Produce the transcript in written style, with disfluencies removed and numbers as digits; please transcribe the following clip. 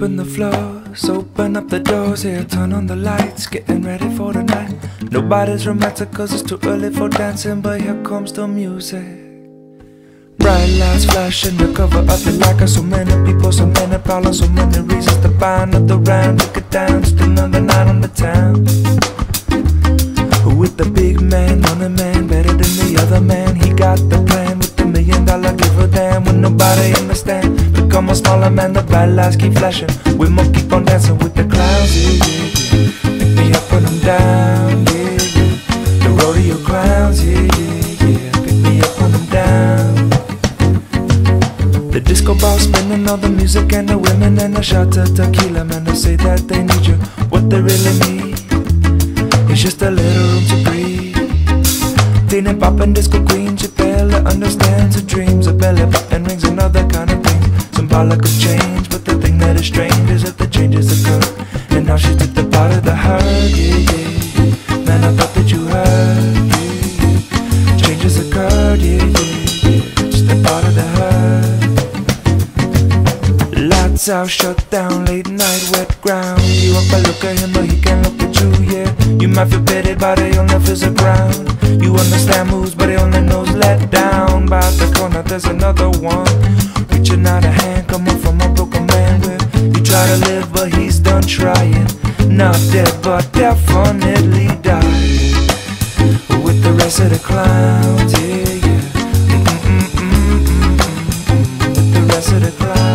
sweeping the floors, open up the doors, here, turn on the lights, getting ready for the night. Nobody's romantic cause it's too early for dancing, but here comes the music. Bright lights flashing to cover up the lack of so many people, so many problems, so many reasons to buy another round. Take it down, just another night on the town. With the big man, money man, better than the other man. He got the plan with the $1 million give a damn when nobody understand. Become a smaller man, the bright lights keep flashing. We must keep on dancing with the clouds, yeah, yeah, yeah. Pick me up when I'm down, yeah, yeah. The rodeo clowns, yeah, yeah, yeah. Pick me up when I'm down. The disco ball spinning, all the music and the women and the shot of tequila. Man, they say that they need you. What they really need is just a little room to breathe. Teen and pop and disco queen, she barely understands her dreams. Her belly button rings and other kind of things. Symbolic of change, but the thing that is strange is that the changes occur. And now she took the part of the hurt, yeah, yeah, yeah. Man, I thought that you heard, yeah, yeah. Changes occurred, yeah, yeah, yeah. Just a part of the hurt. Lights out, shut down, late night, wet ground. You up, I look at him, but he can't look at you, yeah. You might feel pitied, but he only feels the ground. You understand moves, but he only knows let down. By the corner, there's another one, reaching out a hand, coming from a broken man. Where you try to live, but he's done trying. Not dead, but definitely died. With the rest of the clowns, yeah, yeah. With the rest of the clowns.